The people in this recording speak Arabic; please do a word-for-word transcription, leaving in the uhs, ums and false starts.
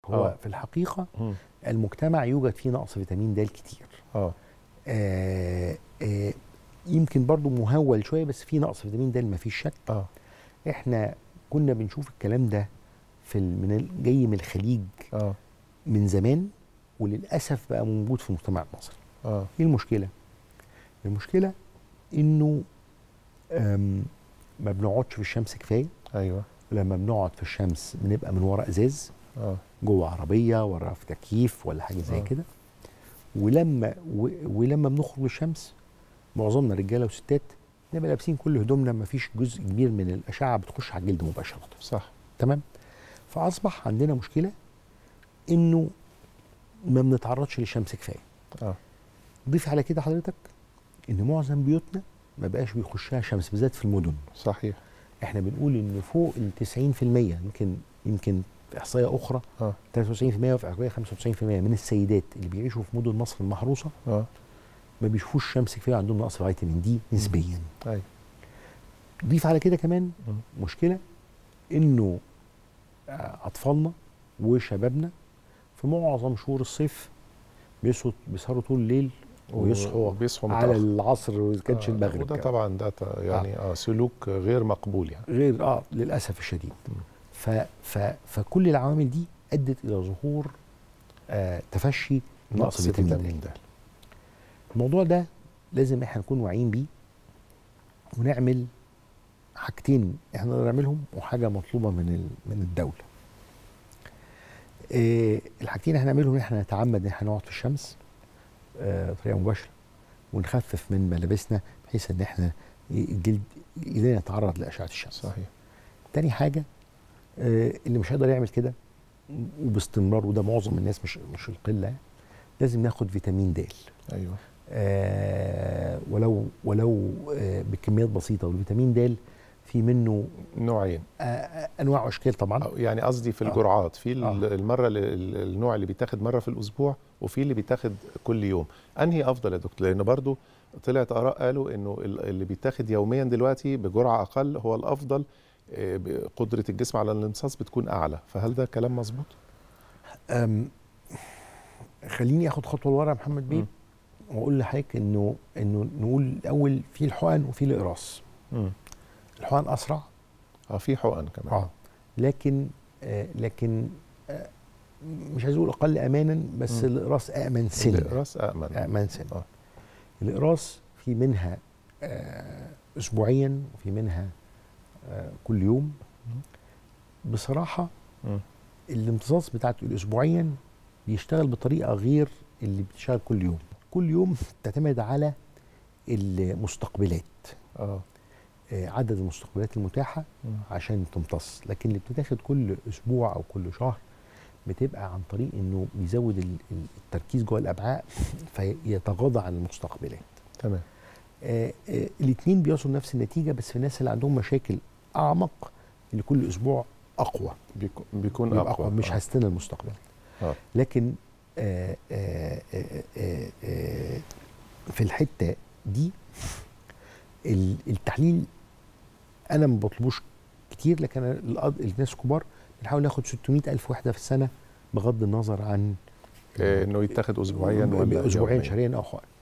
هو آه. في الحقيقه مم. المجتمع يوجد فيه نقص فيتامين د كتير. اه آه آه يمكن برضو مهول شويه، بس في نقص فيتامين د ما فيش شك. اه احنا كنا بنشوف الكلام ده في ال- من ال- جاي من الخليج اه من زمان، وللاسف بقى موجود في المجتمع المصري. اه ايه المشكله؟ المشكله انه آم، ما بنقعدش في الشمس كفايه. ايوه ولما بنقعد في الشمس بنبقى من ورا ازاز، اه جوه عربيه ورا في تكييف ولا حاجه زي آه. كده. ولما و ولما بنخرج للشمس معظمنا رجاله وستات نبقى لابسين كل هدومنا، ما فيش جزء كبير من الاشعه بتخش على الجلد مباشره. صح. تمام. فاصبح عندنا مشكله انه ما بنتعرضش للشمس كفايه. اه ضيف على كده حضرتك ان معظم بيوتنا ما بقاش بيخشها شمس، بالذات في المدن. صحيح. احنا بنقول ان فوق ال تسعين في المية، يمكن يمكن في احصائيه اخرى اه ثلاثة وتسعين في المية وفي احصائيه خمسة وتسعين في المية من السيدات اللي بيعيشوا في مدن مصر المحروسه اه ما بيشوفوش شمس كفايه، عندهم نقص فيتامين دي نسبيا. ايوه. ضيف على كده كمان مم. مشكله انه آه، اطفالنا وشبابنا في معظم شهور الصيف بيسهروا بيسهروا طول الليل ويصحوا وبيصحوا على متأخر. العصر وما كانش آه المغرب. وده طبعا ده ط- يعني اه سلوك غير مقبول يعني. غير اه للاسف الشديد. ف ف فكل العوامل دي ادت الى ظهور آه تفشي نقص فيتامين د. الموضوع ده لازم احنا نكون واعيين بيه، ونعمل حاجتين احنا نقدر نعملهم وحاجه مطلوبه من ال- من الدوله. آه الحاجتين احنا نعملهم ان احنا نتعمد ان احنا نقعد في الشمس آه بطريقه مباشره، ونخفف من ملابسنا بحيث ان احنا الجلد ايدينا يتعرض لاشعه الشمس. صحيح. تاني حاجه آه اللي مش هيقدر يعمل كده وباستمرار، وده معظم الناس مش مش القله، لازم ناخد فيتامين د. ايوه. آه ولو ولو آه بكميات بسيطه. والفيتامين د في منه نوعين. آه انواع واشكال طبعا. أو يعني قصدي في آه. الجرعات، في ال- آه. المره اللي ال- النوع اللي بيتاخد مره في الاسبوع، وفي اللي بيتاخد كل يوم. انهي افضل يا دكتور؟ لان برضو طلعت اراء قالوا انه ال- اللي بيتاخد يوميا دلوقتي بجرعه اقل هو الافضل، آه، قدره الجسم على الامتصاص بتكون اعلى، فهل ده كلام مظبوط؟ أم خليني اخد خطوه لورا يا محمد بيه، واقول لحضرتك انه انه نقول الاول في الحقن وفي الاقراص. امم الحقن اسرع اه في حقن كمان. اه لكن آه لكن آه مش عايز اقول اقل امانا، بس مم. الاقراص امن سنه. الاقراص امن. امن سنه. اه الاقراص في منها آه اسبوعيا وفي منها آه كل يوم. بصراحه مم. الامتصاص بتاعته الاسبوعيا بيشتغل بطريقه غير اللي بتشتغل كل يوم. كل يوم تعتمد على المستقبلات، اه آه، عدد المستقبلات المتاحه مم. عشان تمتص. لكن اللي بتتاخد كل اسبوع او كل شهر بتبقى عن طريق انه بيزود ال- ال- التركيز جوه الامعاء فيتغاضى عن المستقبلات. تمام. آه آه الاثنين بيوصلوا نفس النتيجه، بس في الناس اللي عندهم مشاكل اعمق اللي كل اسبوع اقوى بيكون بيكون بيبقى اقوى. أقوى مش آه. هستنى المستقبل. آه. لكن آه آه آه آه آه في الحته دي ال- التحليل انا ما بطلبوش كتير، لكن أنا الأض- الناس الكبار بنحاول ناخد ستمائة ألف وحده في السنه بغض النظر عن آه، انه يتاخد اسبوعيا ولا اسبوعيا يومياً؟ شهريا او حقن.